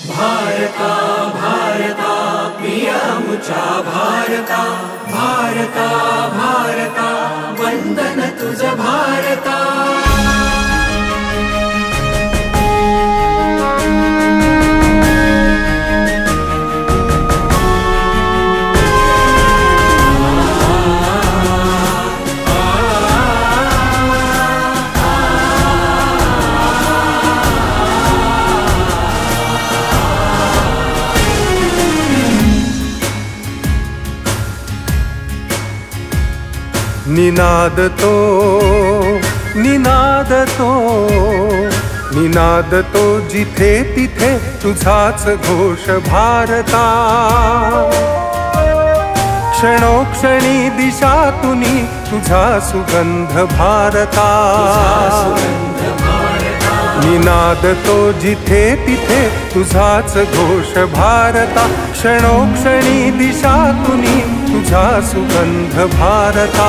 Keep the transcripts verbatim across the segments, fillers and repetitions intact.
भारता भारता प्रिया मुचा भारता भारता भारता वंदन तुझ भारता। निनाद तो निनाद तो निनाद तो जिथे तिथे तुझाच घोष भारता। क्षणोक्षणी दिशातुनी तुझा सुगंध भारता। निनाद तो जिथे तिथे तुझाच घोष भारता। क्षणोक्षणी दिशातुनी तुझा सुगंध भारता।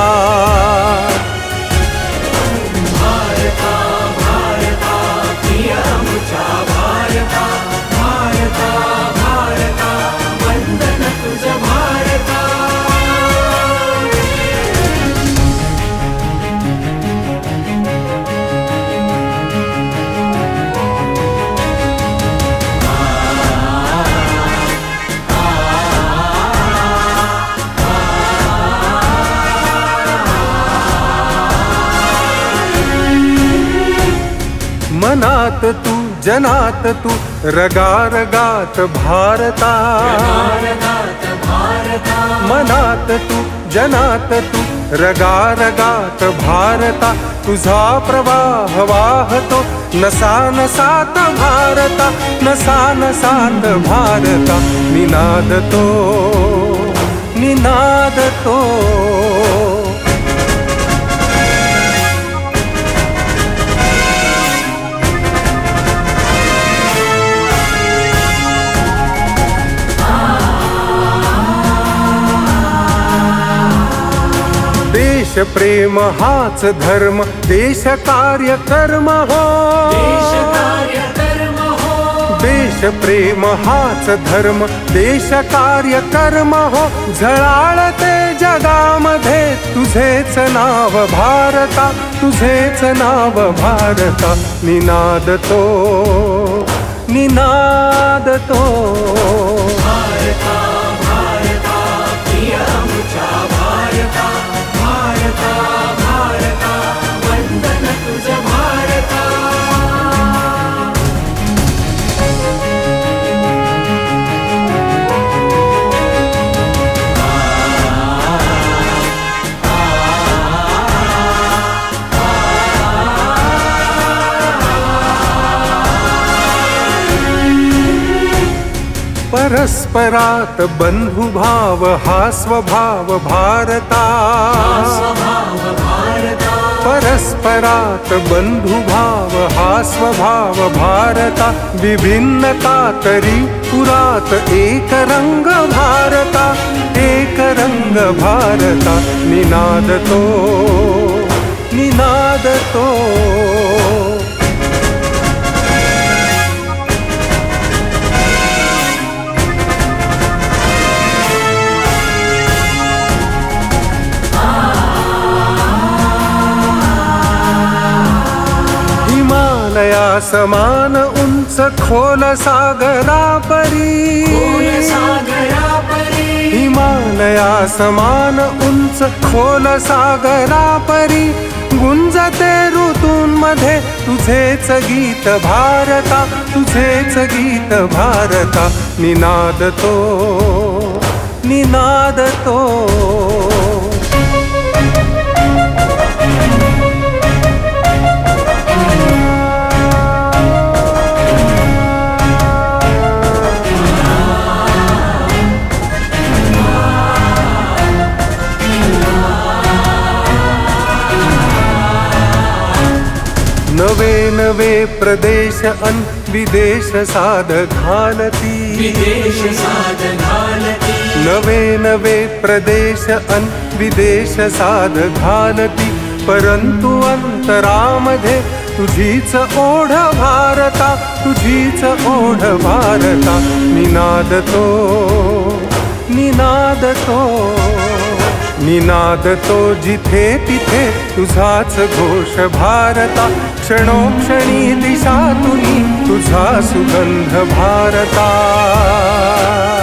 भारता भारता प्रिया मुचा भारता भारता भारता वंदन तुझ भारता। मनात तू जनात तू रगारगात भारता। मनात तू जनात तू रगारगात भारता। तुझा प्रवाह वाहतो नसा नसात भारता। नसा नसात भारता। निनाद तो निनाद तो देश प्रेम हाच धर्म देश कार्य कर्म हो। देश कार्य कर्म हो। देश प्रेम हाच धर्म देश कार्य कर्म हो। झळाळते जगामध्ये तुझेच नाव भारता। तुझेच नाव भारता। निनाद तो निनाद तो भारता भारता प्रिया मुचा भारता भारता भारता वंदन तुझ भारता। परस्परात बंधुभाव हा स्वभाव भारता। परस्परात बंधुभाव हा स्वभाव भारता। विभिन्नता तरी पुरात एक रंग भारता। एक रंग भारता। निनाद तो निनाद तो हिमालया समान उंच खोल सागरा परी। हिमालया समान उंच खोल सागरा परी। गुंजते ऋतूंमध्ये तुझेच गीत भारता। तुझेच गीत भारता। निनाद तो निनाद तो नवे नवे प्रदेश अन विदेश साध घालती। विदेश साध घालती। नवे नवे प्रदेश अन विदेश साध घालती। परंतु अंतरामध्ये तुझीच ओढ भारता, तुझीच ओढ भारता. निनाद तो, निनाद तो, निनाद तो जिथे तिथे तुझाच घोष भारता. क्षणोक्षणी दिशातूनी तुझा सुगंध भारता.